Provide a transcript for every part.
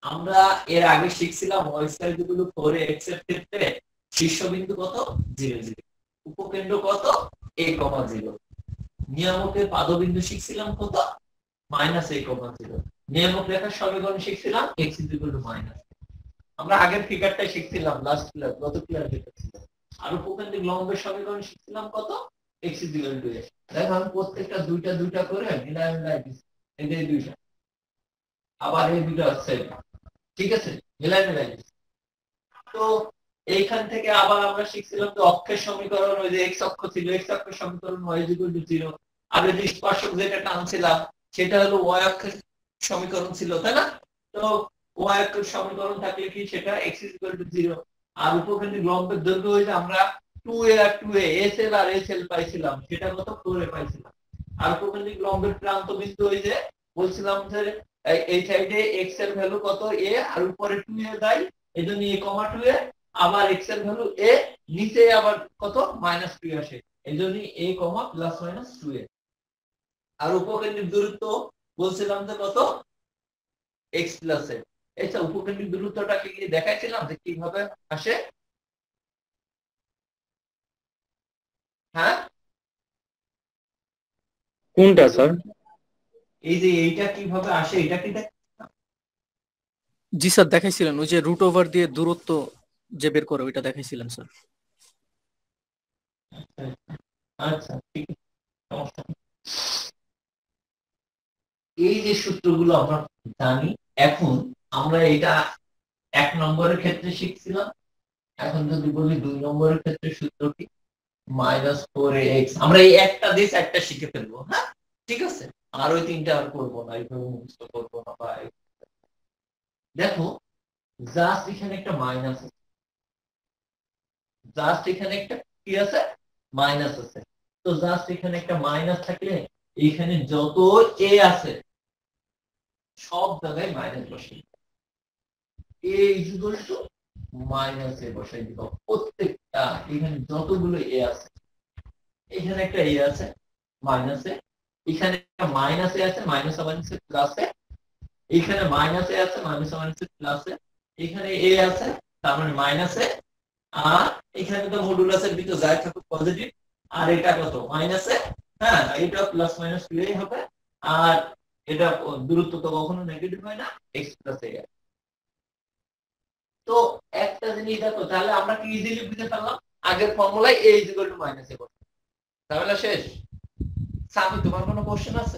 আমরা এর আগে শিখছিলাম y square equal to 4x এর ক্ষেত্রে শীর্ষবিন্দু কত 0 0, উপকেন্দ্র কত a, 0, নিয়ামকের পাদবিন্দু শিখছিলাম কত -a, 0, নিয়ামক রেখার সমীকরণ শিখছিলাম x −। আমরা আগের ফিগারটা শিখছিলাম লাস্ট ক্লাস, গত ক্লাস যেটা ছিল। আর উপকেন্দ্রিক লম্বের সমীকরণ শিখছিলাম কত x a। দেখো আমি প্রত্যেকটা দুইটা দুইটা করে মিলাই দিচ্ছি, এই যে দুইটা আবার এই দুইটা আছে, ঠিক আছে, মিলাই দিচ্ছি। তো এইখান থেকে আবার আমরা শিখছিলাম যে অক্ষের সমীকরণ, ওই যে x অক্ষ ছিল, x অক্ষের সমীকরণ y 0, আর ওই যে স্পর্শক যেটা টানছিলাম সেটা হলো y অক্ষের সমীকরণ ছিল, তাই না? তো y অক্ষের সমীকরণ থাকলে কি সেটা x 0, আর উপকেন্দ্রিক লম্বের দৈর্ঘ্য হইলে আমরা 2a আর 2a SL আর SL পাইছিলাম, সেটা কত 4a পাইছিলাম। আর উপকেন্দ্রিক লম্বের প্রান্ত বিন্দু ওই যে বলছিলাম যে এই সাইডে x এর ভ্যালু কত a আর উপরে 2a দেয়, এজন্য a, 2a, আবার x এর ভ্যালু a, নিচে আবার কত -2 আসে, এজন্য a, ±2a। আর উপকেন্দ্রিক দূরত্ব বলছিলাম যে কত x a। আচ্ছা, উপকেন্দ্রিক দূরত্বটাকে কি দেখাইছিলাম যে কিভাবে আসে? হ্যাঁ, কোনটা স্যার? এই যে এইটা কিভাবে আসে এটা কি জি স্যার দেখাইছিলেন, ওই যে রুট ওভার দিয়ে দূরত্ব যে বের করে ওইটা দেখাইছিলেন স্যার। আচ্ছা, ঠিক আছে, সমস্যা নেই। এই যে সূত্রগুলো আমরা জানি, এখন আমরা এটা 1 নম্বরের ক্ষেত্রে শিখছিলাম। এখন যদি বলি 2 নম্বরের ক্ষেত্রে সূত্র কি -4ax, আমরা এই একটা দিয়ে একটা শিখে ফেলবো। হ্যাঁ, ঠিক আছে, আর ওই তিনটা আর করবো না, এইভাবে মুখস্থ করবো না। বা দেখো, জাস্ট এখানে একটা মাইনাস আছে, জাস্ট এখানে একটা কি আছে মাইনাস আছে। তো জাস্ট এখানে একটা মাইনাস থাকলে এখানে যত এ আছে সব জায়গায় মাইনাস বসাই, a equal to minus a বসাই দিব প্রত্যেকটা। এখানে যতগুলো এ আছে, এখানে একটা এ আছে মাইনাস এ, এখানে একটা মাইনাস এ আছে, মাইনাস মাইনাস প্লাস এ, এখানে মাইনাস এ আছে, মাইনাস মাইনাস প্লাস এ, এখানে এ আছে, তার মানে মাইনাস এ, আর এখানে তো মডুলাসের ভিতর যাই থাকুক পজিটিভ, আর এটা কত মাইনাস এ। হ্যাঁ, এটা প্লাস মাইনাস 2a হবে, আর এটা দূরত্ব তো কখনো নেগেটিভ হয় না, x a। তো একটা জিনিস দেখো, তাহলে আমরা কি ইজিলি বুঝতে পারলাম আগের ফর্মুলায় a = -a বসে। তাহলে শেষ। সামি, তোমার কোনো কোশ্চেন আছে?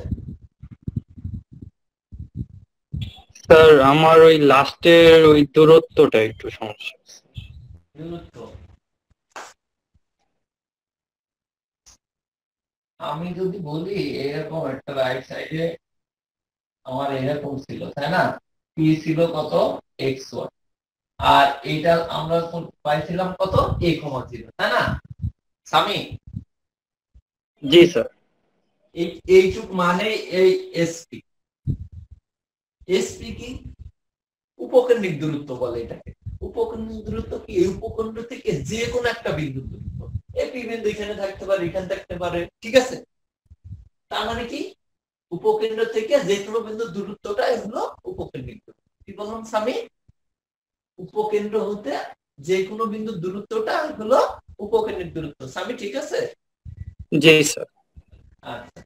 স্যার আমার ওই লাস্টের ওই দূরত্বটা একটু সমস্যা। দূরত্ব আমি যদি বলি এরকম একটা রাইট সাইডে আমার এরকম ছিল, তাই না? p ছিল কত x1, আর এটা আমরা পাইছিলাম কত a, 0, তাই না সামি? জি স্যার। এইটুক মানে এই এসপি, এসপি কি উপকেন্দ্রিক দূরত্ব বলে এটাকে। উপকেন্দ্রিক দূরত্ব কি এই উপকেন্দ্র থেকে যে কোনো একটা বিন্দু দূরত্ব, এপি বিন্দু এখানে থাকতে পারে, এখানে থাকতে পারে, ঠিক আছে? তার মানে কি উপকেন্দ্র থেকে যে কোনো বিন্দু দূরত্বটা হলো উপকেন্দ্রিক দূরত্ব। কি বললাম সামি? উপকেন্দ্র হতে যে কোনো বিন্দু দূরত্বটা হলো উপকেন্দ্রিক দূরত্ব। সামি, ঠিক আছে? জি স্যার। আচ্ছা,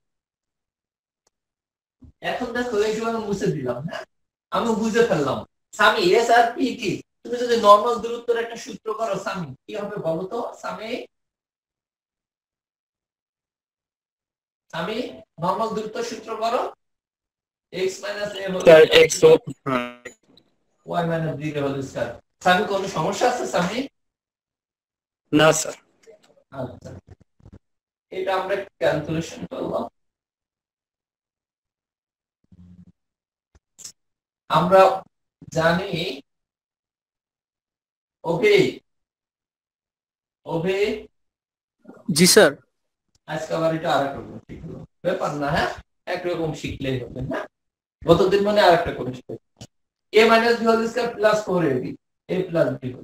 এখন দেখো এইটুকু আমি মুছে দিলাম। হ্যাঁ, আমি বুঝে ফেললাম। সামি, এস আর পি কি? তুমি যদি নরমাল দূরত্বের একটা সূত্র করো সামি, কি হবে বলো তো সামি? সামি, নরমাল দূরত্বের সূত্র করো, x - a স্যার x ও y - 0 হোল স্কয়ার। সামি, কোনো সমস্যা আছে সামি? না স্যার। আচ্ছা, এটা আমরা ক্যালকুলেশন করলাম। আমরা জানি ওকে ওকে জি স্যার। আজকে আবার এটা আরেকরকম শিখলো, ব্যাপার না। হ্যাঁ, একরকম শিখলেই হবে। হ্যাঁ, গতদিন মানে আরেকটা করে শিখবে। a - b whole square plus 4ab, a plus b whole.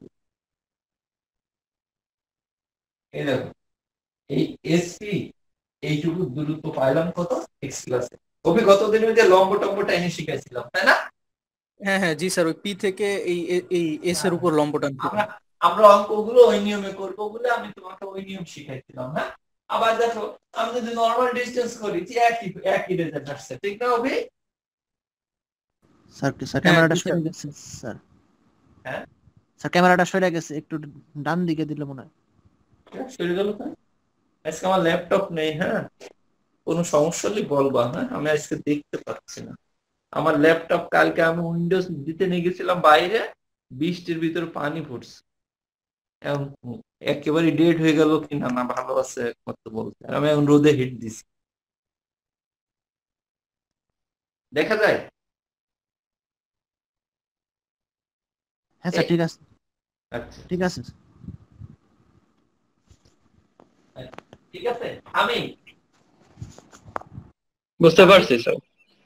এই দেখো, এই এসপি এইটুকু দূরত্ব পাইলাম কত x প্লাস এ। ওকে গতদিন ওই যে লম্ব টম্ব টাইনে শিখাইছিলাম, তাই না? হ্যাঁ হ্যাঁ জি স্যার, ওই পি থেকে এই এস এর হ্যাঁ, উপর লম্ব টানতে আমরা হয়। আমরা অঙ্কগুলো ওই নিয়মে করবো বলে আমি তোমাকে ওই নিয়ম শিখাইছিলাম। হ্যাঁ, আবার দেখো আমি যদি নর্মাল ডিসটেন্স করি যে একই একই রেজাল্ট আসছে, ঠিক না অভি? স্যার স্যার হ্যাঁ ক্যামেরাটা জি স্যার। সরে গেছে স্যার। হ্যাঁ, স্যার ক্যামেরাটা সরে গেছে, একটু ডান দিকে দিলে মনে হয়। সরে গেল কেন? আজকে আমার ল্যাপটপ নেই। হ্যাঁ, কোনো সমস্যা হলে বলবা। হ্যাঁ, আমি আজকে দেখতে পাচ্ছি না আমার ল্যাপটপ। কালকে আমি উইন্ডোজ দিতে নিয়ে গেছিলাম বাইরে, বৃষ্টির ভিতর পানি পড়ছে, এখন একেবারে ডেড হয়ে গেল কিনা না ভালো আছে একমাত্র বলতে। আর আমি এখন রোদে হিট দিছি, দেখা যায়। হ্যাঁ স্যার এই, ঠিক আছে, আচ্ছা ঠিক আছে। ঠিক আছে। আমি বুঝতে আমি পারছি স্যার।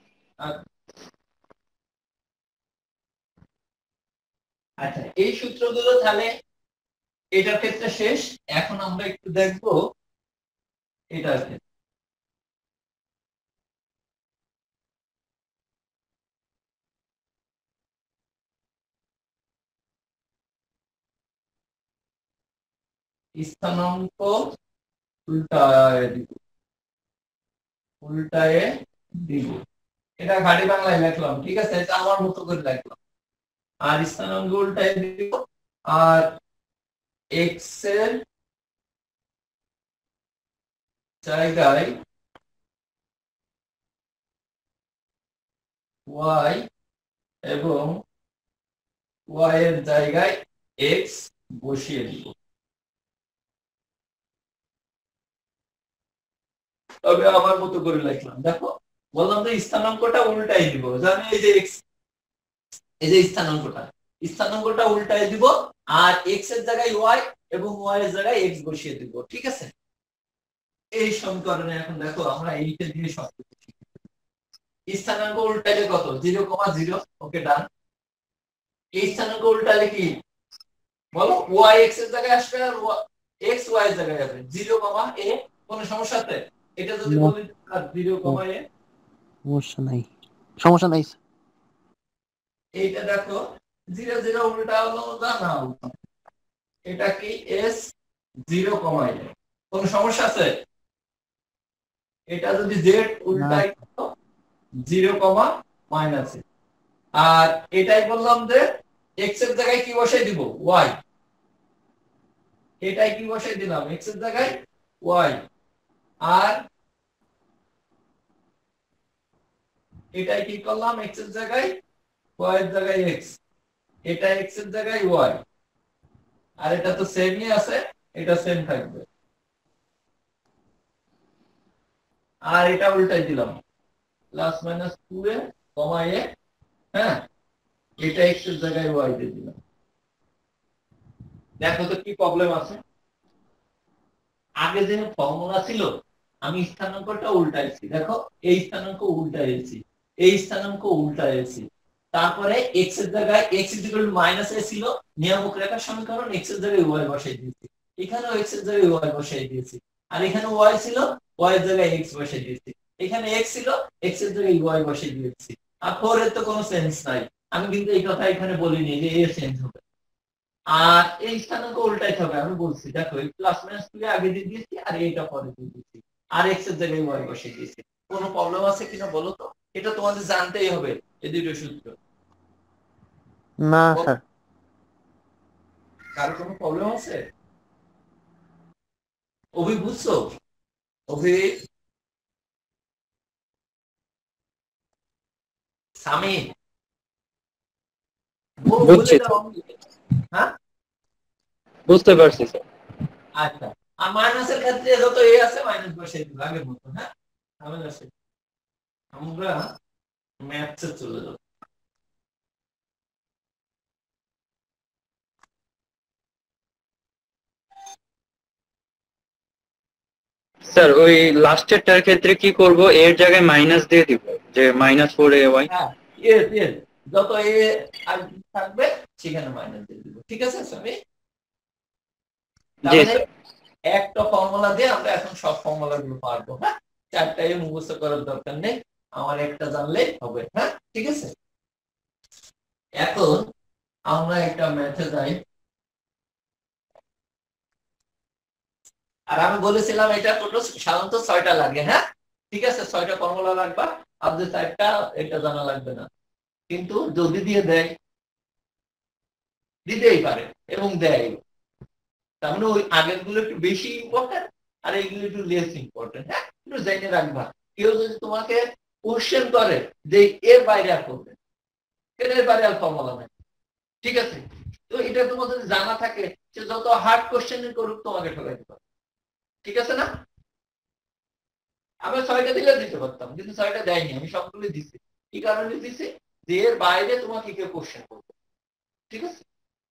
আচ্ছা, এই সূত্রগুলো তাহলে এটার ক্ষেত্রে শেষ। এখন আমরা একটু দেখবো এটার ক্ষেত্রে। স্থানাঙ্ক উল্টায় দিব, উল্টায় দিব। এটা ঘাটি বাংলায় লিখলাম, ঠিক আছে, এটা আমার মতো করে লিখলাম। আর স্থানাঙ্ক উল্টায় দিব, আর এক্স এর জায়গায় ওয়াই এবং ওয়াই এর জায়গায় এক্স বসিয়ে দিব। তবে আমার মতো করে লিখলাম, দেখো বললাম যে স্থানাঙ্কটা উল্টাই দিব, জানি এই যে এক্স, এই যে স্থানাঙ্কটা উল্টাই দিব, আর এক্স এর জায়গায় ওয়াই এবং ওয়াই এর জায়গায় এক্স বসিয়ে দিব, ঠিক আছে। এই সমীকরণে এখন দেখো আমরা এইটা দিয়ে সবকিছু শিখি। স্থানাঙ্ক উল্টাইলে কত? 0,0। ওকে ডান। এই স্থানাঙ্ক উল্টালে কি বলো? ওয়াই এক্স এর জায়গায় আসবে আর এক্স ওয়াই এর জায়গায় যাবে। 0, এ কোনো সমস্যা আছে? এটা যদি না, বলি 0, এ, সমস্যা নাই, সমস্যা নাই স্যার। এইটা দেখো 0, 0 উল্টা হলো না উল্টা, এটা কি এস 0, এ, কোনো সমস্যা আছে? এটা যদি জেড না, উল্টাই 0, -এ, আর এটাই বললাম যে এক্স এর জায়গায় কি বসাই দিব? ওয়াই। এটাই কি বসাই দিলাম? এক্স এর জায়গায় ওয়াই। আর এটাই কি করলাম? এক্স এর জায়গায় ওয়াই এর জায়গায় এক্স। এটা এক্স এর জায়গায় ওয়াই, আর এটা তো সেমই আছে, এটা সেম থাকবে। আর এটা উল্টাই দিলাম, +-2 এ, এ, হ্যাঁ, এটা এক্স এর জায়গায় ওয়াই দিয়ে দিলাম। দেখো তো কি প্রবলেম আছে। আগে যে ফর্মুলা ছিল, আমি স্থানাঙ্কটা উল্টাইছি, দেখো এই স্থানাঙ্ক উল্টাইছি, এই স্থানাঙ্ক উল্টাইছি। তারপরে এক্স এর জায়গায় এক্স -a ছিল, নিয়ামক রেখার সমীকরণ, এক্স এর জায়গায় ওয়াই বসাই দিয়েছি। এখানেও এক্স এর জায়গায় ওয়াই বসাই দিয়েছি। আর এখানে ওয়াই ছিল, ওয়াই এর জায়গায় এক্স বসাই দিয়েছি। এখানে এক্স ছিল, এক্স এর জায়গায় ওয়াই বসাই দিয়েছি। আর 4 এর তো কোনো সেন্স নাই, আমি কিন্তু এই কথা এখানে বলিনি যে এর সেন্স হবে। আর এই স্থানাঙ্ক উল্টাইতে হবে, আমি বলছি দেখো এই +-2 আগে দিয়ে দিয়েছি আর এইটা পরে দিয়ে দিয়েছি, আর এক্স এর জায়গায় ওয়াই বসিয়ে দিয়েছি। কোনো প্রবলেম আছে কিনা বলো তো? এটা তোমাদের জানতেই হবে, এই দুটো সূত্র। না স্যার। কার কোনো প্রবলেম আছে? অভি বুঝছো? অভি, সামি, বলে বুঝছি দাও। স্যার, হ্যাঁ, বুঝতে পারছি স্যার। আচ্ছা। আর মাইনাসের ক্ষেত্রে যত এ আছে মাইনাস বসিয়ে দিবে আগের মতো। হ্যাঁ, ঝামেলা আছে। আমরা ম্যাথসে চলে যাবো। স্যার ওই লাস্টেরটার ক্ষেত্রে কি করব, এর জায়গায় মাইনাস দিয়ে দিব, যে -4ay। হ্যাঁ, ইয়েস ইয়েস, যত এ থাকবে সেখানে মাইনাস দিয়ে দিব, ঠিক আছে স্বামী? জি তাহলে স্যার। একটা ফর্মুলা দিয়ে আমরা এখন সব ফর্মুলা গুলো পারবো। হ্যাঁ, চারটায় মুখস্থ করার দরকার নেই, আমার একটা জানলেই হবে। হ্যাঁ, ঠিক আছে। এখন আমরা একটা ম্যাথে যাই, আর আমি বলেছিলাম এটা টোটাল সাধারণত 6টা লাগে। হ্যাঁ ঠিক আছে, 6টা ফর্মুলা লাগবে, আপনাদের 4টা এটা জানা লাগবে না। কিন্তু যদি দিয়ে দেয়, দিতেই পারে এবং দেয়, তার মানে ওই আগের গুলো একটু বেশি ইম্পর্টেন্ট আর এইগুলো একটু লেস ইম্পর্টেন্ট। হ্যাঁ একটু জেনে রাখবা। কেউ যদি তোমাকে কোশ্চেন করে যে এর বাইরে আর করবে, এর বাইরে আর ফর্মুলা নাই, ঠিক আছে, তো এটা তোমাদের জানা থাকে যে যত হার্ড কোশ্চেন করুক তোমাকে ঠকাইতে পারে, ঠিক আছে না? আমি 6টা দিলে দিতে পারতাম, কিন্তু 6টা দেয়নি, আমি সবগুলো দিছি। কি কারণে দিছি? যে এর বাইরে তোমাকে কেউ কোশ্চেন করবে, ঠিক আছে।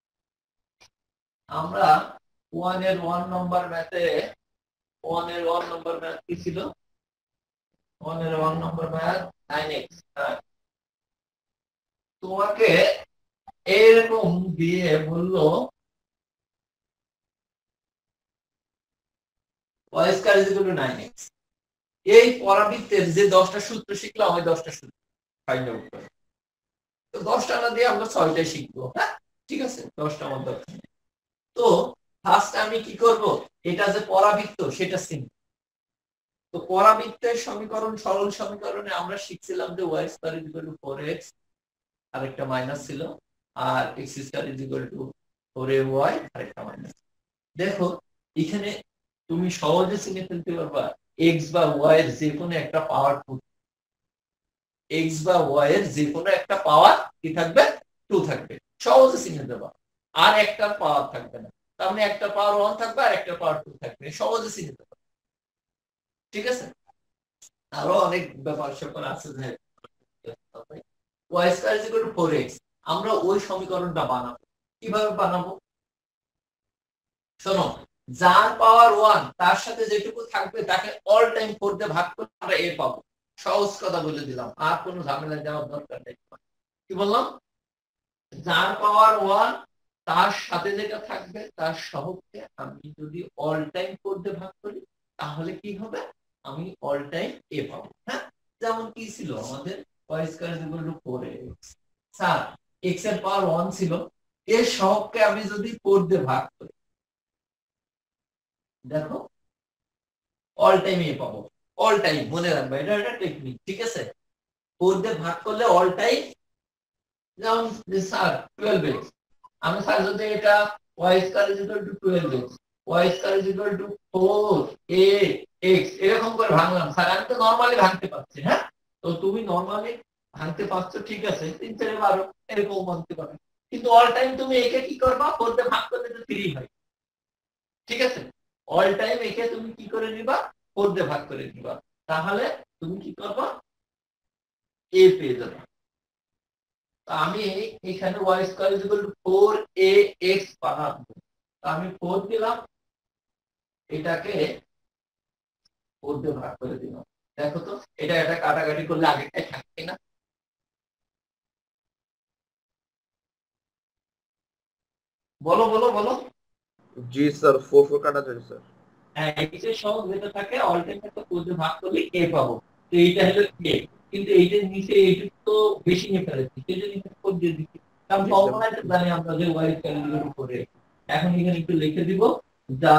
আমরা 1 নম্বর ম্যাথে 1 নম্বর ম্যাথ কি ছিল? 1 নম্বর ম্যাথ 9x। তোমাকে এরকম দিয়ে বললো y square is equal to 9x। এই পরাবৃত্তের যে 10টা সূত্র শিখলাম, ওই 10টা সূত্র ফাইন্ড আউট করো। তো 10টা না দিয়ে আমরা 6টাই শিখবো। হ্যাঁ ঠিক আছে, 10টা মধ্যে। তো ফার্স্ট আমি কি করব, এটা যে পরাবৃত্ত সেটা চিনি। তো পরাবৃত্তের সমীকরণ, সরল সমীকরণে আমরা শিখছিলাম যে y square is equal to 4x, আর একটা মাইনাস ছিল, আর x square is equal to 4ay আর একটা মাইনাস। দেখো এখানে তুমি সহজে চিনে ফেলতে পারবা x বা y এর যে কোনো একটা পাওয়ার 2, x বা y এর যে কোনো একটা পাওয়ার কি থাকবে? 2 থাকবে, সহজে চিনে দেবা। আর একটা পাওয়ার থাকবে না, তার মানে একটা পাওয়ার 1 থাকবে আর একটা পাওয়ার 2 থাকবে, সহজে চিনে দেবা, ঠিক আছে। আরো অনেক ব্যাপার স্যাপার আছে যে y square is equal to 4x। আমরা ওই সমীকরণটা বানাবো। কিভাবে বানাবো? শোনো, যার পাওয়ার 1 তার সাথে যেটুকু থাকবে তাকে অল টাইম 4 দিয়ে ভাগ করে আমরা a পাবো। সহজ কথা বলে দিলাম, আর কোনো ঝামেলায় যাওয়ার দরকার নেই। কি বললাম? যার পাওয়ার 1 তার সাথে যেটা থাকবে তার সহগকে আমি যদি অল টাইম 4 দিয়ে ভাগ করি, তাহলে কি হবে? আমি অল টাইম a পাবো। হ্যাঁ যেমন কি ছিল আমাদের y square is equal to 4x। Sir x এর পাওয়ার 1 ছিল, এর সহগকে আমি যদি 4 দিয়ে ভাগ করি, দেখো অল টাইম এ পাবো। অল টাইম মনে রাখবে, এটা একটা টেকনিক, ঠিক আছে। 4 দিয়ে ভাগ করলে অল টাইম, যেমন স্যার 12x, আমি স্যার যদি এটা y square is equal to 12x, y square is equal to 4ax এরকম করে ভাঙলাম, স্যার আমি তো নরমালি ভাঙতে পারছি। হ্যাঁ তো তুমি নরমালি ভাঙতে পারছো, ঠিক আছে, 3 4 12 এরকম ভাঙতে পারবে, কিন্তু অল টাইম তুমি একে কি করবা? 4 দিয়ে ভাগ করলে তো 3 হয়, ঠিক আছে। অল টাইম একে তুমি কি করে নিবা? 4 দিয়ে ভাগ করে নিবা, তাহলে তুমি কি করবা? a পেয়ে যাবে। আমি এখানে y square is equal to 4ax বানাবো, আমি 4 দিলাম, এটাকে 4 দিয়ে ভাগ করে দিলাম। দেখো তো এটা এটা কাটাকাটি করলে আগেরটাই থাকবে না? বলো বলো বলো। জি স্যার, 4 কাটা যায় স্যার। হ্যাঁ x এর সহগ যেটা থাকে অল টাইম একটা 4 দিয়ে ভাগ করলে a পাবো। তো এইটা হলো a, কিন্তু এইটার নিচে এইটা তো বেশি নিয়ে ফেলেছি, সেজন্য এটা 4 দিয়ে দিচ্ছি, কারণ ফর্মুলাটা জানি আমরা যে y square is equal to 4x। এখন এখানে একটু লিখে দিব, যা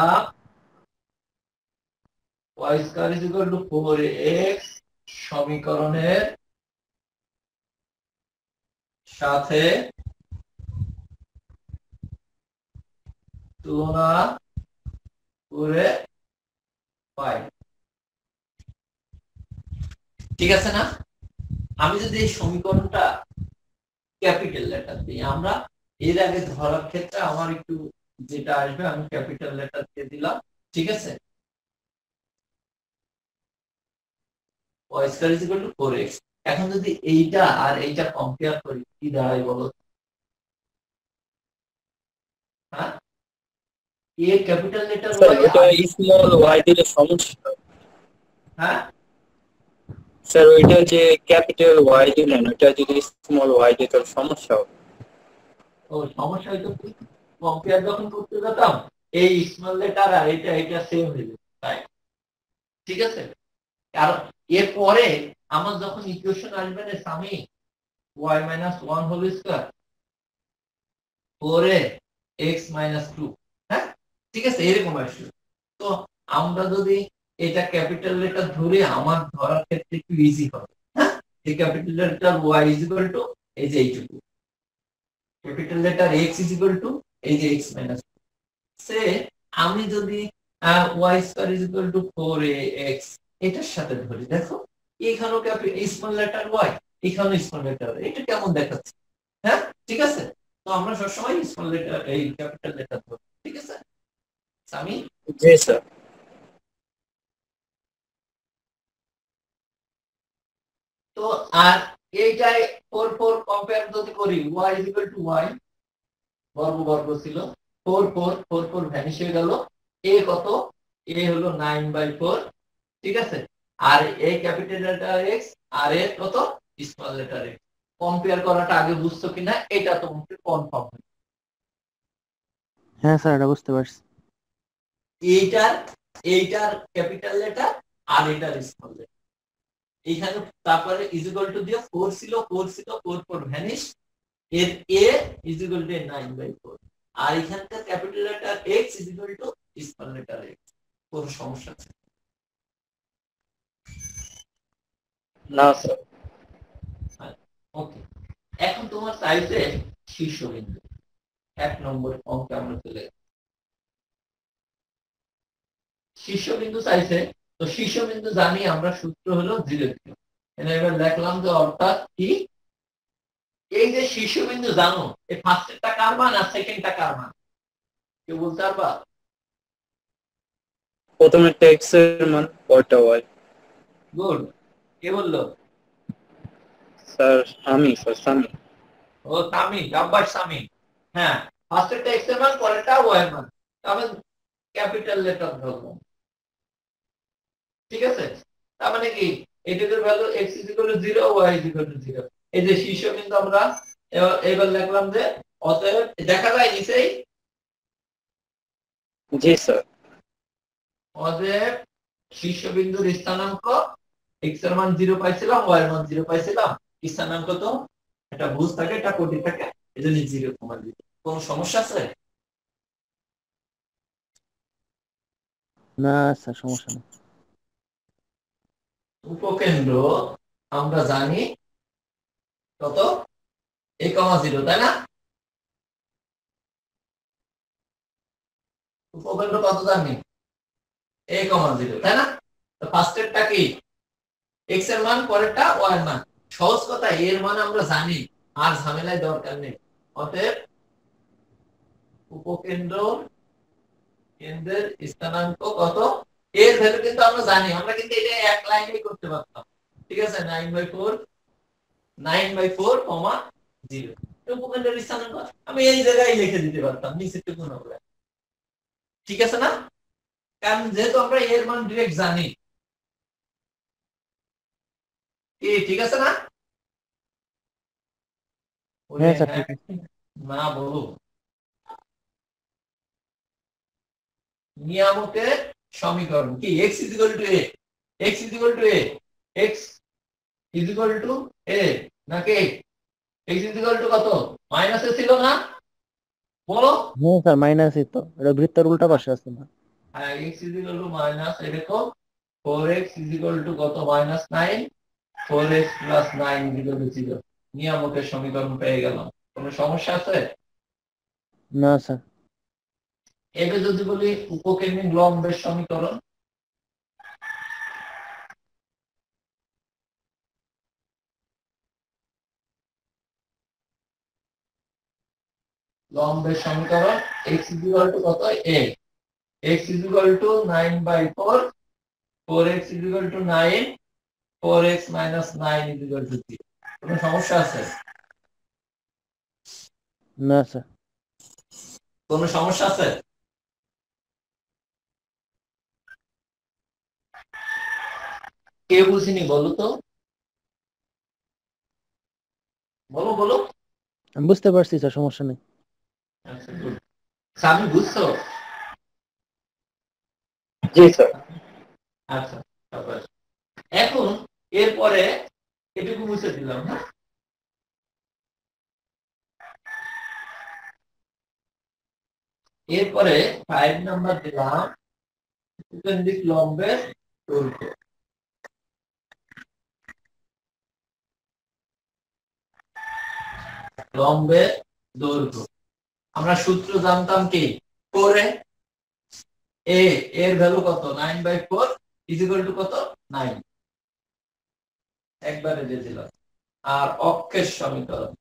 y square is equal to 4x সমীকরণের সাথে তুলনা করে পাই, ঠিক আছে না? আমি যদি এই সমীকরণটা ক্যাপিটাল লেটার দিই, আমরা এর আগে ধরার ক্ষেত্রে আমার একটু যেটা আসবে আমি ক্যাপিটাল লেটার দিয়ে দিলাম, ঠিক আছে। y square is equal to 4x। এখন যদি এইটা আর এইটা কম্পেয়ার করি, কি দাঁড়ায় বলো? হ্যাঁ এ ক্যাপিটাল লেটার স্যার y, ওটা স্মল y দিলে সমস্যা। হ্যাঁ স্যার ওইটা যে ক্যাপিটাল y দিলেন, ওটা যদি স্মল y দিত তাহলে সমস্যা হবে। ও সমস্যা হয়তো কম্পেয়ার যখন করতে যেতাম এই স্মল লেটার আর এটা এটা সেম হয়ে যেত, তাই ঠিক আছে। কারণ এরপরে আমার যখন ইকুয়েশন আসবে না Sami y - 1 whole square, 4x minus 2। হ্যাঁ, ঠিক আছে, এরকম আসবে। তো আমরা যদি এটা ক্যাপিটাল লেটার ধরে আমার ধরার ক্ষেত্রে একটু ইজি হবে। হ্যাঁ, এই capital letter y is equal to এই যে এইটুকু, capital letter x is equal to এই যে x মাইনাস। সে আমি যদি y square is equal to 4ax এটার সাথে ধরি, দেখো এখানেও স্মল লেটার y, এখানেও স্মল লেটার, এটা কেমন দেখাচ্ছে? হ্যাঁ, ঠিক আছে। তো আমরা সবসময় স্মল লেটার এই ক্যাপিটাল লেটার ধরি, ঠিক আছে আমি। জি স্যার। তো আর এইটাই 4 4 কম্পেয়ার যদি করি, y is equal to y, বর্গ বর্গ ছিল, 4 4 4 4 ভ্যানিশ হয়ে গেল। a কত? a হলো 9/4, ঠিক আছে। আর এই ক্যাপিটাল লেটার x আর এ কত? Small letter x। কম্পেয়ার করাটা আগে বুঝছো কিনা এটা তোমাকে কনফার্ম হবে। হ্যাঁ স্যার, এটা বুঝতে পারছি। এইটার এইটার ক্যাপিটাল লেটার আর এটার স্মল লেটার, এইখানে তারপরে ইজ ইকুয়াল টু দিয়ে 4 ছিল 4 ছিল 4 4 ভ্যানিশ, এর a ইজ ইকুয়াল টু 9/4, আর এখানকার capital letter x is equal to small letter x। কোন সমস্যা আছে? না স্যার। ওকে, এখন তোমার চাইছে শীর্ষবিন্দু। 1 নম্বর অঙ্কে আমরা চলে যাই। শীর্ষবিন্দু চাইছে, তো শীর্ষবিন্দু জানি আমরা, সূত্র হলো 0 0। এবার দেখলাম যে অর্থাৎ কি, এই যে শীর্ষবিন্দু জানো, এই ফার্স্টেরটা কার মান আর সেকেন্ডটা কার মান কেউ বলতে পারবা? প্রথমে x এর মান, পরটা y। গুড, কে বললো? স্যার আমি, স্যার সামি। ও সামি, জব্বার সামি। হ্যাঁ, ফার্স্টেরটা x এর মান, পরেরটা y এর মান, তবে ক্যাপিটাল লেটার ধরলাম, ঠিক আছে। তার মানে কি, এটার value x is equal to 0, y is equal to 0। এই যে শীর্ষবিন্দু আমরা এবার লিখলাম যে অতএব, দেখা যায় নিচেই, জি স্যার। অতএব শীর্ষবিন্দুর স্থানাঙ্ক, x এর মান 0 পাইছিলাম, y এর মান 0 পাইছিলাম, স্থানাঙ্ক তো এটা ভুজ থাকে, এটা কোটি থাকে, এজন্য 0, 0। কোন সমস্যা আছে? না স্যার, সমস্যা নেই। উপকেন্দ্র আমরা জানি কত, a, 0, তাই না? উপকেন্দ্র কত জানি? a, 0, তাই না? তো ফার্স্টেরটা কি? x এর মান, পরেরটা y এর মান। সহজ কথা, এর মান আমরা জানি, আর ঝামেলায় দরকার নেই। অতএব উপকেন্দ্র কেন্দ্রের স্থানাঙ্ক কত, এর ভ্যালু কিন্তু আমরা জানি, আমরা কিন্তু এটা এক লাইনেই করতে পারতাম, ঠিক আছে। 9/4 9/4, 0। উপকেন্দ্রের স্থানাঙ্ক আমি এই জায়গায় লিখে দিতে পারতাম, নিচেটুকু হবে, ঠিক আছে না? কারণ যেহেতু আমরা এর মান ডিরেক্ট জানি, ঠিক আছে না? হ্যাঁ স্যার, ঠিক আছে। না বলো, নিয়ামকের সমীকরণ কি? x is equal to a, x is equal to a, x is equal to a নাকি x ইজ ইকুয়াল টু কত? মাইনাস এ ছিল না, বলো। হ্যাঁ স্যার, মাইনাসই তো, এটা বৃত্তের উল্টা পাশে আছে না? হ্যাঁ, x is equal to minus, এই দেখো 4x ইজ ইকুয়াল টু কত? -9, 4x plus 9 is equal to 0। নিয়ামকের সমীকরণ পেয়ে গেলাম। কোনো সমস্যা আছে? না স্যার। এটা যদি বলি উপকেন্দ্রিক লম্বের সমীকরণ, লম্বের সমীকরণ x ইজ ইকুয়াল টু কত? a, x is equal to 9/4, 4x is equal to 9, 4x minus 9 is equal to 0। কোনো সমস্যা আছে? না স্যার। কোনো সমস্যা আছে? কে বুঝিনি বলো তো, বলো বলো। আমি বুঝতে পারছি স্যার, সমস্যা নেই। আচ্ছা, good। আমি বুঝছো? জি স্যার। আচ্ছা, তারপরে এখন এরপরে এটুকু মুছে দিলাম, হ্যাঁ। এরপরে 5 নাম্বার দিলাম উপকেন্দ্রিক লম্বের দৈর্ঘ্য। লম্বের দৈর্ঘ্য আমরা সূত্র জানতাম কি, 4a এর ভ্যালু কত, 9/4 ইকুয়াল টু কত, 9। একবারে দিয়ে দিলাম। আর অক্ষের সমীকরণ,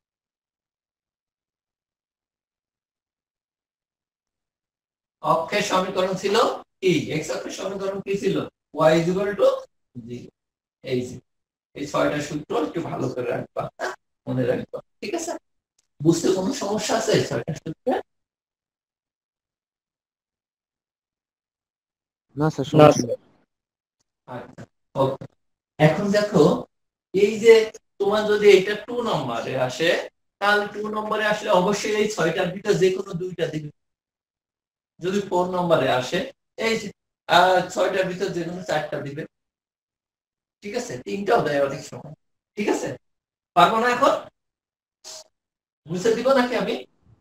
অক্ষের সমীকরণ ছিল কি, এক্স অক্ষের সমীকরণ কি ছিল, y ইকুয়াল টু 0। এই যে এই 6টা সূত্র একটু ভালো করে রাখবা, মনে রাখবা, ঠিক আছে? বুঝতে কোনো সমস্যা আছে 6টা সূত্রে? না স্যার, না সমস্যা নেই। আচ্ছা, ওকে। এখন দেখো, এই যে তোমার যদি এটা 2 নম্বরে আসে, তাহলে 2 নম্বরে আসলে অবশ্যই এই 6টার ভিতরে যে কোনো দুইটা দিবে। যদি 4 নম্বরে আসে, এই যে 6টার ভিতরে যে কোনো 4টা দিবে, ঠিক আছে? 3টাও দেয় অনেক সময়, ঠিক আছে? পারবো না এখন? বুঝতে দিব নাকি আমি?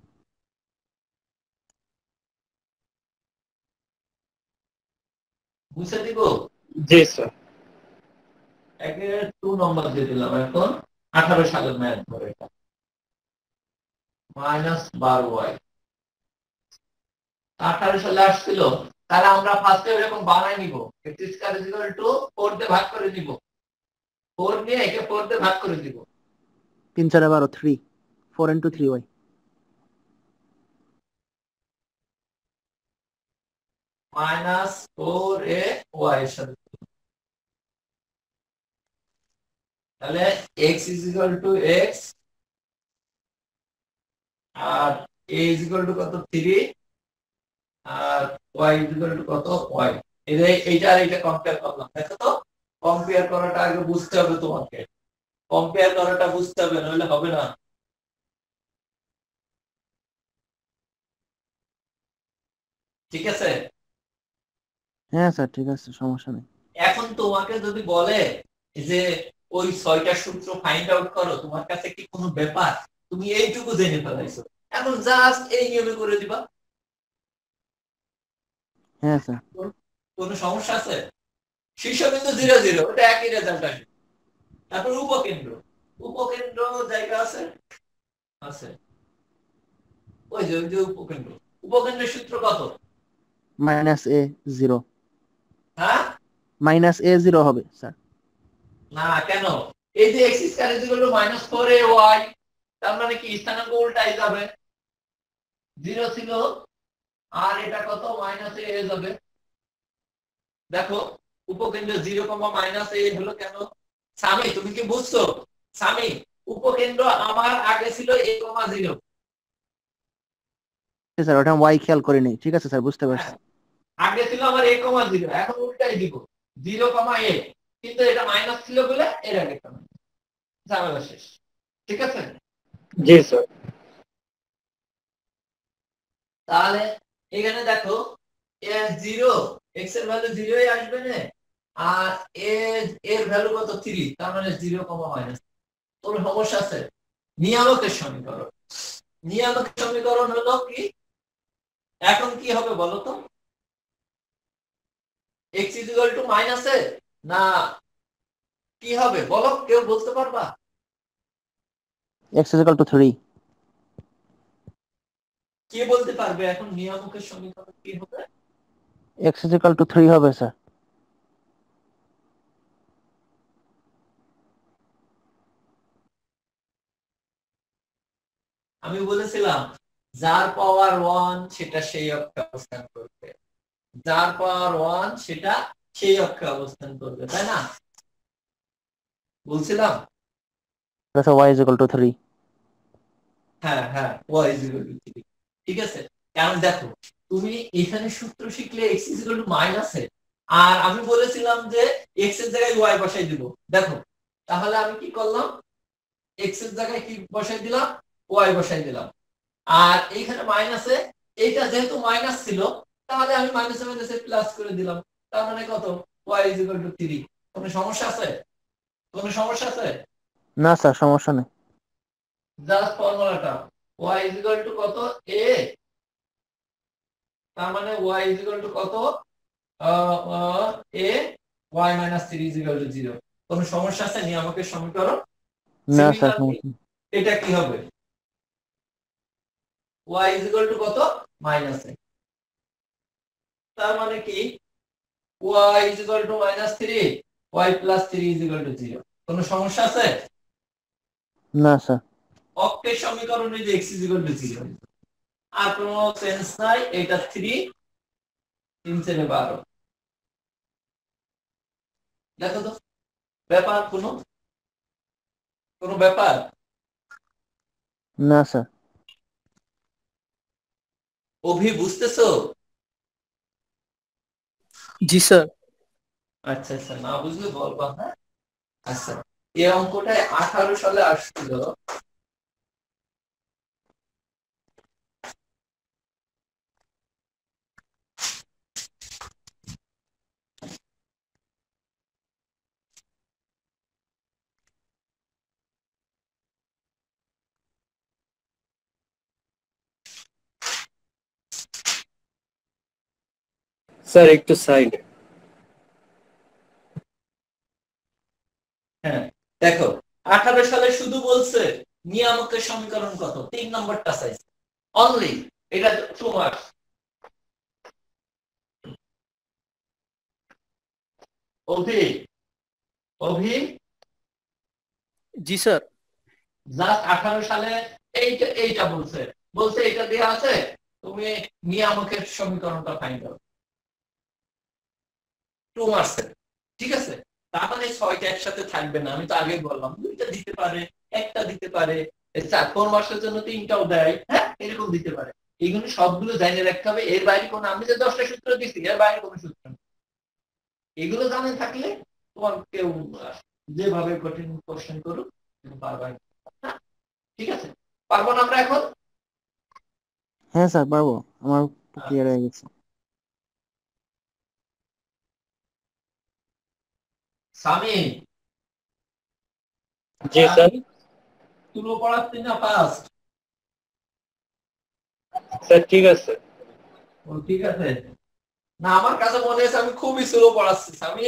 বুঝতে দিব? জি স্যার। একে 2 নম্বর দিয়ে দিলাম। এখন 18 সালের ম্যাথ ধরে এটা -12y 18 সালে আসছিল, তাহলে আমরা ফার্স্টে এরকম বানাই নিব, x স্কয়ার ইকুয়াল টু 4 দিয়ে ভাগ করে নিব। 4 নিয়ে একে 4 দিয়ে ভাগ করে দিব। 3 4 12 3 4 into 3y। -4ay এর সাথে, তাহলে x ইকুয়াল টু x আর a ইকুয়াল টু কত, 3, আর y ইকুয়াল টু কত, y। এইটা আর এইটা কম্পেয়ার করলাম, দেখো তো? কম্পেয়ার করাটা আগে বুঝতে হবে তোমাকে, কম্পেয়ার করাটা বুঝতে হবে, নইলে হবে না। ঠিক আছে? হ্যাঁ স্যার, ঠিক আছে, সমস্যা নেই। এখন তোমাকে যদি বলে যে ওই 6টা সূত্র ফাইন্ড আউট করো, তোমার কাছে কি কোনো ব্যাপার? তুমি এইটুকু জেনে ফেলাইছো, এখন জাস্ট এই নিয়মে করে দিবা। হ্যাঁ স্যার। কোনো সমস্যা আছে? শীর্ষবিন্দু 0 0, ওটা একই রেজাল্ট আসবে। তারপর উপকেন্দ্র, উপকেন্দ্র জায়গা আছে, আছে ওই যে উপকেন্দ্র, উপকেন্দ্রের সূত্র কত? -a 0। হ্যাঁ -a 0 হবে স্যার। না, কেন? এই যে x square equal to -4ay, তার মানে কি স্থানাঙ্ক উল্টাই যাবে, 0 ছিল আর এটা কত, -a যাবে। দেখো উপকেন্দ্র 0, -a হলো কেন? সামি তুমি কি বুঝছো? সামি, উপকেন্দ্র আমার আগে ছিল a, 0। স্যার, ওটা y খেয়াল করিনি। ঠিক আছে স্যার, বুঝতে পারছি। আগে ছিল আমার a, 0, এখন উল্টাই দিব 0, a, কিন্তু এটা মাইনাস ছিল বলে এর আগে ঝামেলা শেষ। ঠিক আছে? জি স্যার। তাহলে এখানে দেখো জিরো, এক্স এর ভ্যালু 0ই আসবে না, আর এর ভ্যালু কত, 3, তার মানে 0, মাইনাস। তোর সমস্যা আছে? নিয়ামকের সমীকরণ, নিয়ামকের সমীকরণ হলো কি, এখন কি হবে বলো তো? এক্স ইকুয়াল টু মাইনাসে না কি হবে বলো, কেউ বলতে পারবা? x = 3। কে বলতে পারবে এখন নিয়ামকের সমীকরণ কি হবে? x = 3 হবে স্যার। আমি বলেছিলাম যার পাওয়ার 1 সেটা সেই অক্ষে অবস্থান করবে, যার পাওয়ার 1 সেটা সেই অক্ষে অবস্থান করবে, তাই না? বলছিলাম। Sir y = 3। হ্যাঁ হ্যাঁ, y is equal to 3, ঠিক আছে? কারণ দেখো, তুমি এখানে সূত্র শিখলে x is equal to মাইনাসে, আর আমি বলেছিলাম যে x এর জায়গায় y বসাই দিব। দেখো তাহলে আমি কি করলাম, x এর জায়গায় কি বসাই দিলাম, y বসাই দিলাম। আর এইখানে মাইনাসে, এইটা যেহেতু মাইনাস ছিল, তাহলে আমি মাইনাসে মাইনাসে প্লাস করে দিলাম, তার মানে কত, y is equal to 3। কোনো সমস্যা আছে? কোনো সমস্যা আছে? না স্যার, সমস্যা নেই। জাস্ট ফর্মুলাটা y is equal to কত, a তার মানে y ইজ ইকুয়াল টু কত, a y minus 3 is equal to 0। কোন সমস্যা আছে নিয়ামকের সমীকরণ? না স্যার, সিমিলারলি এটা কি হবে, y ইজ ইকুয়াল টু কত, মাইনাস a। তার মানে কি y is equal to minus 3, y plus 3 is equal to 0। কোন সমস্যা আছে? না স্যার। অক্ষের সমীকরণে যে x ইজ ইকুয়াল টু 0, আর কোনো সেন্স নাই। এটা 3 3 7 12। দেখো তো ব্যাপার কোনো কোনো ব্যাপার? না স্যার। অভি বুঝতেছো? জি স্যার। আচ্ছা আচ্ছা, না বুঝলে বলবা, হ্যাঁ। আচ্ছা, এই অঙ্কটা 18 সালে আসছিল। স্যার একটু সাইড। হ্যাঁ, দেখো 18 সালে শুধু বলছে নিয়ামকের সমীকরণ কত, 3 নম্বরটা চাইছে অনলি। এটা 2 মার্কস। অভি অভি জি স্যার। জাস্ট 18 সালে এইটা এইটা বলছে বলছে এটা দেয়া আছে, তুমি নিয়ামকের সমীকরণটা ফাইন্ড করো। 2 মার্কস, ঠিক আছে। তার মানে 6টা একসাথে থাকবে না, আমি তো আগেই বললাম। 2টা দিতে পারে, একটা দিতে পারে, 4 মার্কসের জন্য 3টাও দেয়, হ্যাঁ এরকম দিতে পারে। এইগুলো সবগুলো জানিয়ে রাখতে হবে। এর বাইরে কোনো, আমি যে 10টা সূত্র দিচ্ছি এর বাইরে কোনো সূত্র নেই। এগুলো জানে থাকলে তোমার কেউ যেভাবে কঠিন কোশ্চেন করুক পারবে। হ্যাঁ, ঠিক আছে। পারবো না আমরা এখন? হ্যাঁ স্যার পারবো, আমার ক্লিয়ার হয়ে গেছে। সামি, জি স্যার। তুলো পড়াচ্ছি না ফার্স্ট? স্যার ঠিক আছে। ও ঠিক আছে। না আমার কাছে মনে হয়েছে আমি খুবই স্লো পড়াচ্ছি সামি।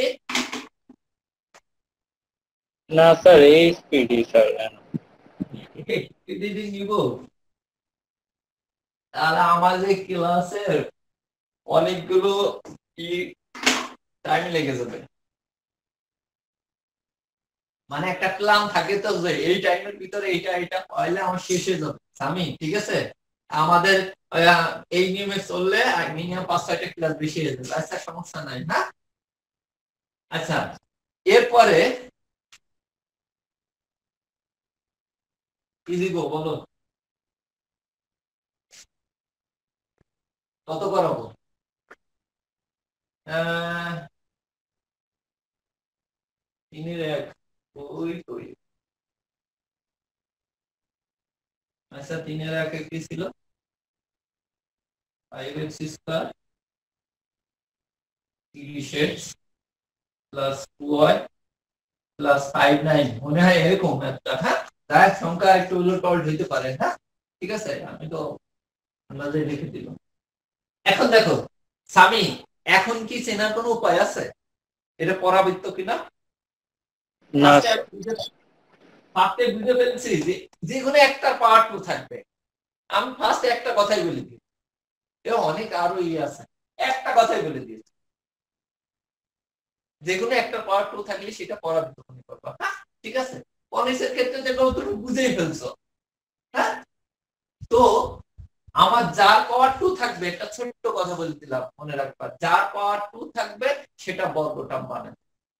না স্যার এই স্পিডই স্যার। দিদি নিব, তাহলে আমার যে ক্লাসের অনেকগুলো টাইম লেগে যাবে। মানে একটা প্ল্যান থাকে তো যে এই টাইমের ভিতরে এইটা এটা হইলে আমার শেষ হয়ে যাবে সামি, ঠিক আছে। আমাদের এই নিয়মে চললে মিনিমাম 5-6টা ক্লাস বেশি হয়ে যাবে। আচ্ছা সমস্যা নাই, হ্যাঁ। আচ্ছা, এরপরে কি দিব বলো, কত করাবো? তিনের এক, ওই কই। আচ্ছা, তিনের এক কি ছিল, 5x square 30x plus 2y plus 5 9, মনে হয় এরকম একটা। হ্যাঁ, তার সংখ্যা একটু উলট পালট হইতে পারে, হ্যাঁ ঠিক আছে। আমি তো আন্দাজে লিখে দিলাম। এখন দেখো সামি, এখন কি চেনার কোনো উপায় আছে এটা পরাবৃত্ত কিনা? না ফার্স্টে বুঝে ফেলছি যে কোনো একটা পার্ট থাকবে। আমি ফার্স্ট একটা কথাই বলে দিই, অনেক আরো আছে, একটা কথাই বলে দিয়েছি, যেকোনো একটা পাওয়ার 2 থাকলে সেটা পরাবৃত্ত মনে করবা, হ্যাঁ ঠিক আছে। কনিসের ক্ষেত্রে যেগুলো তুমি বুঝেই ফেলছো, হ্যাঁ। তো আমার যার পাওয়ার 2 থাকবে, একটা ছোট্ট কথা বলে দিলাম মনে রাখবা, যার পাওয়ার 2 থাকবে সেটা বর্গটাম বানাবে।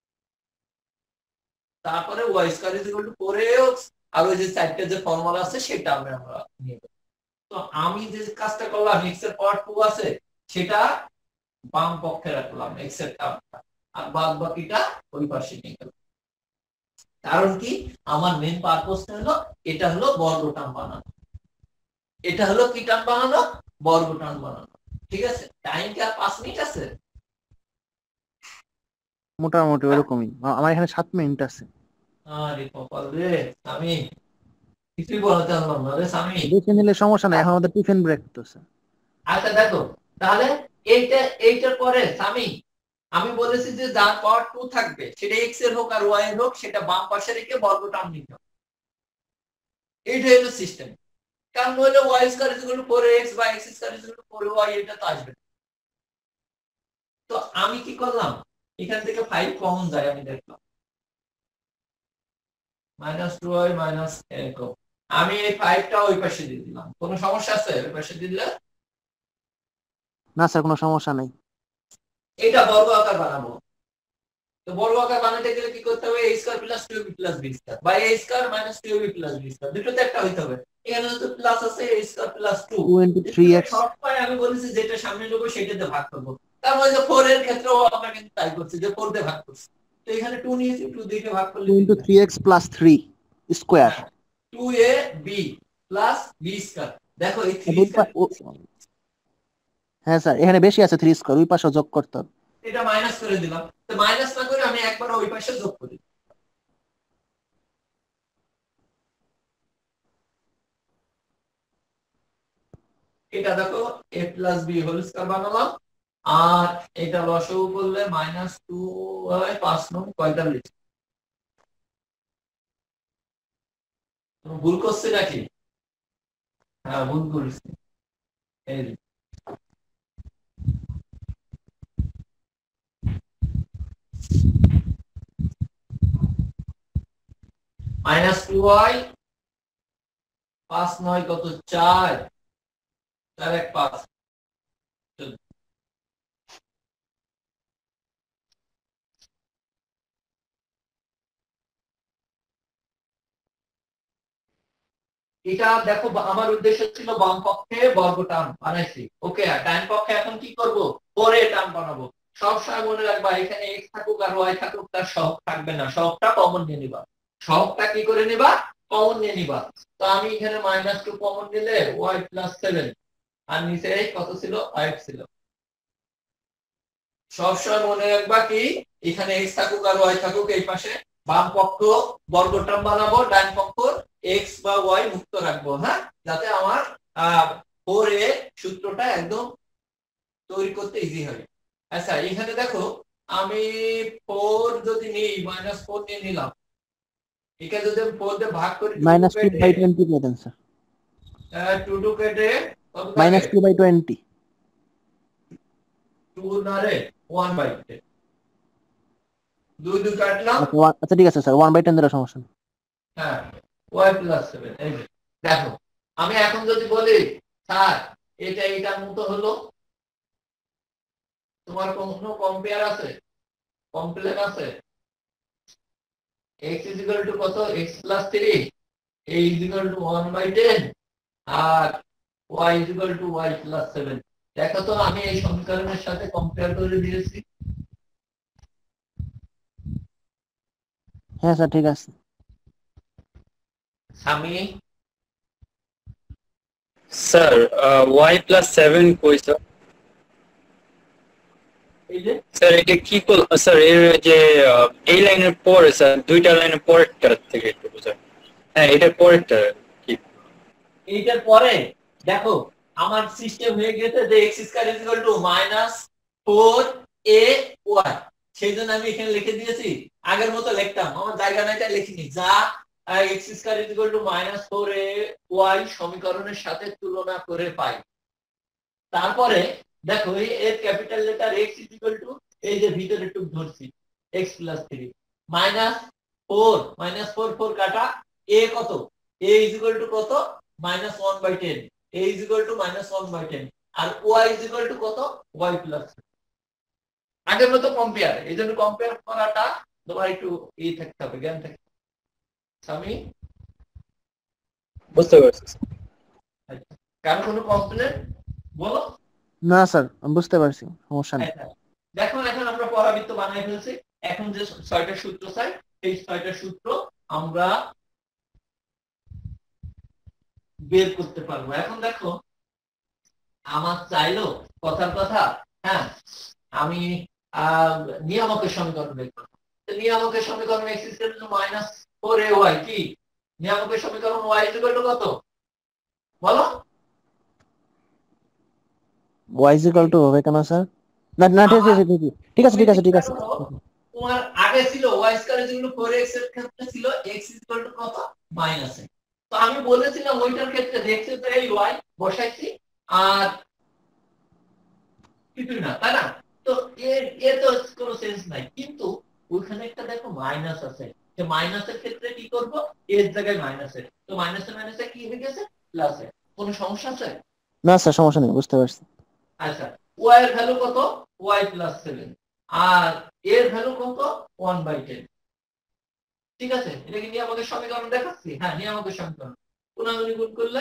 তারপরে y square is equal to 4x, আর ওই যে 4টা যে ফর্মুলা আছে সেটা আমরা নিয়ে নেব। তো আমি যে কাজটা করলাম, x এর পাওয়ার 2 আছে সেটা বাম পক্ষে রাখলাম x এর টার্মটা, আর বাদ বাকিটা ওই পাশে নিয়ে গেলাম। কারণ কি, আমার মেইন পারপোজটা হলো এটা হলো বর্গটার্ম বানানো, এটা হলো কি টার্ম বানানো, বর্গটার্ম বানানো, ঠিক আছে। টাইম কি আর 5 মিনিট আছে? মোটামুটি ওরকমই, আমার এখানে 7 মিনিট আছে। আরে কপাল রে, আমি কিছুই বলতে পারলাম না রে সামি। বেশি নিলে সমস্যা নাই, এখন আমাদের টিফিন ব্রেক তো স্যার। আচ্ছা দেখো, তাহলে এইটা এইটার পরে সামি আমি বলেছি যে যার পাওয়ার 2 থাকবে সেটা x এর হোক আর y এর হোক সেটা বাম পাশে রেখে বর্গ টার্ম নিতে হবে। এইটাই হলো সিস্টেম। কারণ হলো y square is equal to 4x বা x square is equal to 4y, এটা তো আসবে না। তো আমি কি করলাম, এখান থেকে 5 কমন যায়, আমি দেখলাম -2y এরকম। আমি এই 5টা ওই পাশে দিয়ে দিলাম, কোনো সমস্যা আছে ওই পাশে দিলে? না স্যার, কোনো সমস্যা নাই। এটা বর্গ আকার বানাবো। তো বর্গ আকার বানাতে গেলে কি করতে হবে, a square plus 2b plus b square বা a square minus 2b plus b square, দুটোতে একটা হইতে হবে। এখানে তো প্লাস আছে, a square plus 2 2 into 3x। সব পায় আমি বলেছি যেটা সামনে নেবো সেটাতে ভাগ করব। তার মানে যে 4 এর ক্ষেত্রেও আমরা কিন্তু তাই করছি যে 4 দিয়ে ভাগ করছি। তো এখানে 2 নিয়েছি, 2 দিয়ে ভাগ করলে 2 into 3x plus 3 square. 2ab plus b square. দেখো এই 3 স্কয়ার, হ্যাঁ স্যার, এখানে বেশি আছে 3 স্কয়ার, ওই পাশে যোগ করতে হবে। এটা মাইনাস করে দিলাম। তো মাইনাস না করে আমি একবার ওই পাশে যোগ করি। এটা দেখো a plus b whole square বানালাম। আর এটা লসাগু করলে -2 হয় 5 9 45। তুমি ভুল করছে নাকি? হ্যাঁ ভুল করেছি। এই -2y 5 9 কত 4 4 1 5। এটা দেখো আমার উদ্দেশ্য ছিল বাম পক্ষে বর্গ টার্ম বানাইছি, ওকে। আর ডান পক্ষে এখন কি করব, 4 এ টার্ম বানাবো। সব সময় মনে রাখবা এখানে x থাকুক আর y থাকুক তার সহগ থাকবে না, সহগটা কমন নিয়ে নিবা। সহগটা কি করে নিবা, কমন নিয়ে নিবা। তো আমি এখানে -2 কমন নিলে y প্লাস 7 আর নিচে কত ছিল 5 ছিল। সবসময় মনে রাখবা কি এখানে x থাকুক আর y থাকুক এই পাশে বাম পক্ষ বর্গ টার্ম বানাবো, ডান পক্ষ x বা y মুক্ত রাখবো, হ্যাঁ, যাতে আমার 4a সূত্রটা একদম তৈরি করতে ইজি হয়। আচ্ছা এখানে দেখো আমি 4 যদি নিই -4 নিয়ে নিলাম, এখানে যদি আমি 4 দিয়ে ভাগ করি -2/20 পেতেন স্যার। 2 2 কেটে কত থাকে, -2/20। 2 না রে 1/10, 2 2 কাটলাম। আচ্ছা ঠিক আছে স্যার, 1/10 ধরে সমস্যা নেই। হ্যাঁ y প্লাস 7। এই যে দেখো আমি এখন যদি বলি স্যার এটা এটার মতো হলো, তোমার কোনো কম্পেয়ার আছে, কমপ্লেন আছে? x ইজ ইকুয়াল টু কত, x plus 3, a is equal to 1/10 আর y is equal to y plus 7। দেখো তো আমি এই সমীকরণের সাথে কম্পেয়ার করে দিয়েছি। হ্যাঁ স্যার ঠিক আছে। আমি স্যার y প্লাস 7 কই স্যার? এই যে স্যার এটা কি স্যার এর যে এই লাইনের পরে স্যার দুইটা লাইনের পরেরটা থেকে একটু বোঝায়। হ্যাঁ এটার পরেরটা কি? এইটার পরে দেখো আমার সিস্টেম হয়ে গেছে যে x square is equal to -4ay, সেই জন্য আমি এখানে লিখে দিয়েছি। আগের মতো লিখতাম, আমার জায়গা নাই তাই লিখিনি, যা x square is equal to -4ay সমীকরণের সাথে তুলনা করে পাই। তারপরে দেখো এই এর capital letter x is equal to এই যে ভিতরে একটু ধরছি x প্লাস 3 -4 -4 কাটা a কত, a ইজ ইকুয়াল টু কত -1/10, a ইজ ইকুয়াল টু -1/10 আর y ইজ ইকুয়াল টু কত y প্লাস। আগের মতো কম্পেয়ার, এই জন্য কম্পেয়ার করাটা তোমার একটু এই থাকতে হবে, জ্ঞান থাকতে হবে। আমি বুঝতে পারছি স্যার। কারণ কোনো কমপ্লেন বলো? না স্যার আমি বুঝতে পারছি, সমস্যা নেই। দেখো এখন আমরা পরাবৃত্ত বানাই ফেলছি। এখন যে 6টা সূত্র চাই এই 6টা সূত্র আমরা বের করতে পারবো। এখন দেখো আমার চাইলো কথার কথা, হ্যাঁ, আমি নিয়ামকের সমীকরণ বের করব। নিয়ামকের সমীকরণ x is equal to -4ay কি নিয়ামকের সমীকরণ y ইজ ইকুয়াল টু কত বলো? y is equal to হবে কেন স্যার? না না ঠিক আছে ঠিক আছে ঠিক আছে ঠিক আছে। তোমার আগে ছিল y square is equal to 4x এর ক্ষেত্রে ছিল x ইজ ইকুয়াল টু কত মাইনাস এ। তো আমি বলেছিলাম ওইটার ক্ষেত্রে দেখতে তো এই y বসাইছি আর কিছু না, তাই না? তো এর তো কোনো সেন্স নাই, কিন্তু ওইখানে একটা দেখো মাইনাস আছে, যে মাইনাসের ক্ষেত্রে কি করব, এর জায়গায় মাইনাস এর, তো মাইনাসে মাইনাসে কি হয়ে গেছে প্লাস এর। কোনো সমস্যা আছে? না স্যার সমস্যা নেই, বুঝতে পারছি। আচ্ছা, y এর ভ্যালু কত? y প্লাস 7 আর এর ভ্যালু কত? 1/10। ঠিক আছে, এটা কি নিয়ামকের সমীকরণ দেখাচ্ছি? হ্যাঁ, নিয়ামকের সমীকরণ। গুণাগুণি গুণ করলে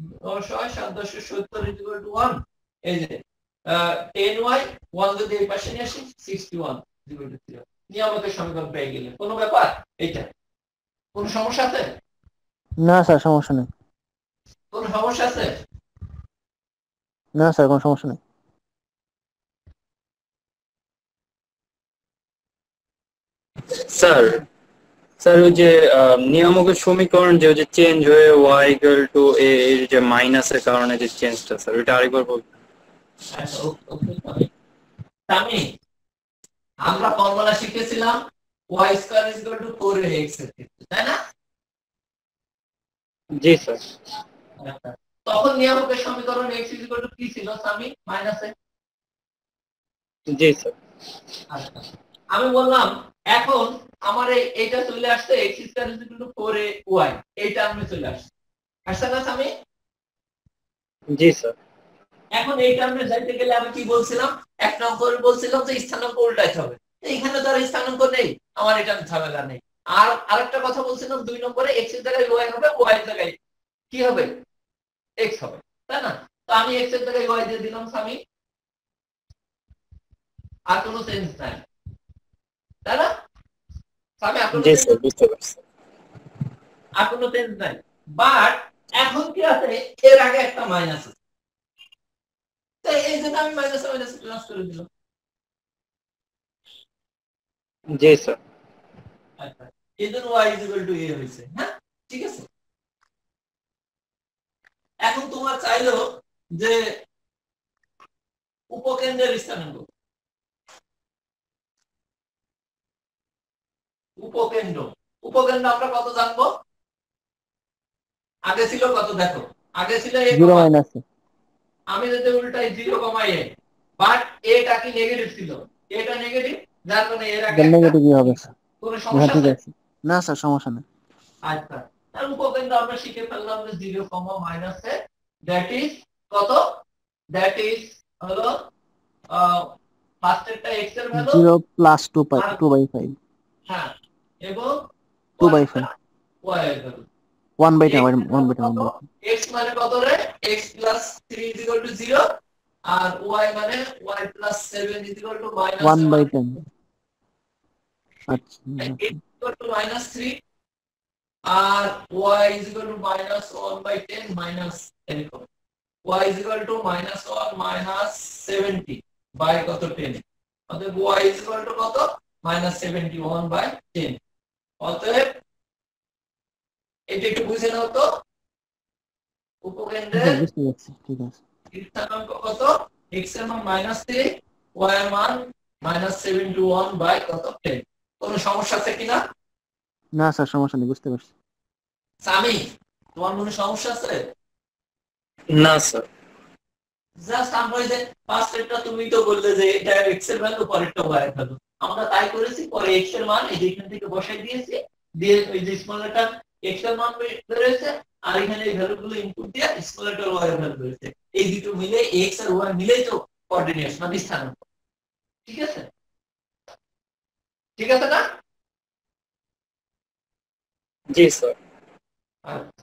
7/70 = 1। এই যে 10y 1 যদি এই পাশে নিয়ে আসি 61 = 0। নিয়ামকের সমীকরণ পেয়ে গেলে কোনো ব্যাপার এইটা? কোনো সমস্যা আছে? না স্যার সমস্যা নেই। কোনো সমস্যা আছে? না স্যার কোনো সমস্যা নেই। স্যার স্যার ওই যে নিয়ামকের সমীকরণ যে চেঞ্জ হয়ে y ইকুয়াল টু a এর যে মাইনাসের কারণে যে চেঞ্জটা, স্যার ওইটা আরেকবার বলবেন? আচ্ছা, ওকে আমি আমরা ফর্মুলা শিখেছিলাম y square is equal to 4x এর ক্ষেত্রে, তাই না? জি স্যার। আচ্ছা, তখন নিয়ামকের সমীকরণ x ইজ ইকুয়াল টু কি ছিল স্বামী? Minus a. জি স্যার। আচ্ছা, আমি বললাম এখন আমার এইটা চলে আসছে x square is equal to 4y, এইটা আমি চলে আসছে, আসছে না স্বামী? জি স্যার। এখন এই টার্মে যাইতে গেলে আমি কি বলছিলাম? এক নম্বরে বলছিলাম যে স্থানাঙ্ক উল্টাইতে হবে। এইখানে তো আর স্থানাঙ্ক নেই, আমার এটা ঝামেলা নেই। আর আরেকটা কথা বলছিলাম, দুই নম্বরে x এর জায়গায় y হবে, y এর জায়গায় কি হবে? x হবে, তাই না? তো আমি x এর জায়গায় y দিয়ে দিলাম স্বামী, আর কোনো চেঞ্জ নাই, তাই না স্বামী? জি স্যার, বুঝতে পারছি। আর কোনো চেঞ্জ নাই। বাট এখন কি আছে, এর আগে একটা মাইনাস আছে, তাই এই জন্য আমি মাইনাস মাইনাস প্লাস করে দিলাম। জি স্যার। আচ্ছা, এই জন্য y is equal to a হয়েছে। হ্যাঁ, ঠিক আছে। এখন তোমার চাইলো যে উপকেন্দ্রের স্থানাঙ্ক, উপকেন্দ্র উপকেন্দ্র আমরা কত জানবো? আগে ছিল কত দেখো, আগে ছিল a, 0 মাইনাস। আমি যদি উল্টাই 0, a, বাট এটা কি নেগেটিভ ছিল? এটা নেগেটিভ, যার কারণে এর আগে নেগেটিভ হবে স্যার। কোনো হ্যাঁ সমস্যা ঠিক আছে? আছে। না স্যার সমস্যা নেই। আচ্ছা, তার উপকেন্দ্র আমরা শিখে ফেললাম যে 0, মাইনাস এ, দ্যাট ইজ কত? দ্যাট ইজ হলো ফার্স্ট একটা x এর ভ্যালু 0 প্লাস 2/5। হ্যাঁ, এবং 2/5 y এর ভ্যালু 1/10 1/10 x মানে কত রে? x plus 3 is equal to 0 R y মানে y plus 7 is equal to minus 1/10। আচ্ছা x is equal to minus 3 আর y is equal to minus 1/10 minus এরকম, y is equal to minus 1 minus 70 by কত 10, অতএব y is equal to কত? minus 71/10। অতএব এটা একটু বুঝে নাও তো, উপকেন্দ্রের বুঝতে পারছি, ঠিক আছে। স্থানাঙ্ক কত? x এর মান -3, y এর মান -71 বাই কত 10। কোনো সমস্যা আছে কিনা? না স্যার সমস্যা নেই, বুঝতে পারছি। সামি, তোমার কোনো সমস্যা আছে? না স্যার। জাস্ট আমরা এই যে ফার্স্ট এটা তুমি তো বললে যে এটা x এর ভ্যালু, পরেরটা y এর ভ্যালু, আমরা তাই করেছি। পরে x এর মান এই যে এখান থেকে বসাই দিয়েছি, দিয়ে ওই যে স্মল লেটার x এর মান বের হয়েছে, আর এখানে এই ভ্যালুগুলো ইনপুট দিয়ে স্মল লেটার y এর ভ্যালু বের হয়েছে। এই দুটো মিলে x আর y মিলেই তো কোঅর্ডিনেটস মানে স্থানাঙ্ক। ঠিক আছে, ঠিক আছে না? জি স্যার। আচ্ছা,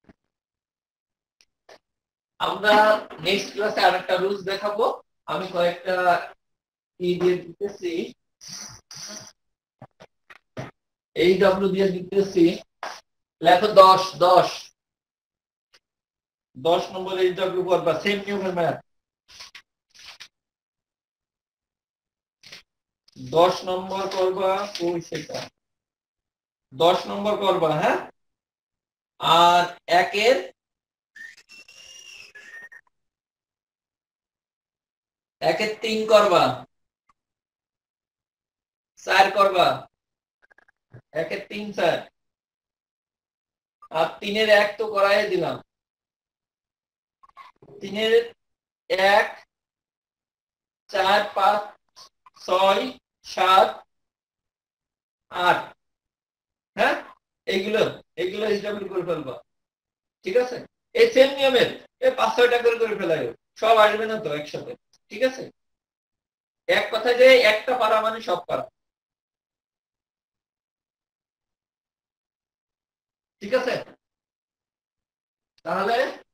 আমরা নেক্সট ক্লাসে আরেকটা রুলস দেখাবো। আমি কয়েকটা ই দিয়ে দিতেছি, এই ডব্লিউ দিয়ে দিতেছি, লেখো 10 নম্বর এই ডব্লিউ করবা, সেম নিয়মের ম্যাথ। 10 নম্বর করবা, ওই সেটা 10 নম্বর করবা। হ্যাঁ, আর একের একের 3 করবা, 4 করবা, একের 3 4, আর 3-এর 1 তো করাই দিলাম। 3-এর 1 4 5 6 7 8, হ্যাঁ এইগুলো হিসাব করে ফেলবা, ঠিক আছে? এই সেম নিয়মের এই 5-6টা করে ফেলাই, সব আসবে না তো একসাথে, ঠিক আছে? এক কথা যে একটা পারা মানে সব পারা, ঠিক আছে? তাহলে